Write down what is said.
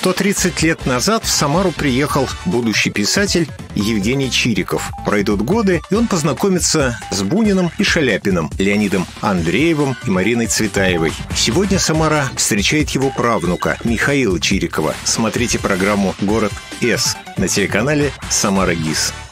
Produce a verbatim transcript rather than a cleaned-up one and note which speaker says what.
Speaker 1: сто тридцать лет назад в Самару приехал будущий писатель Евгений Чириков. Пройдут годы, и он познакомится с Буниным и Шаляпиным, Леонидом Андреевым и Мариной Цветаевой. Сегодня Самара встречает его правнука Михаила Чирикова. Смотрите программу «Город С» на телеканале «Самара ГИС».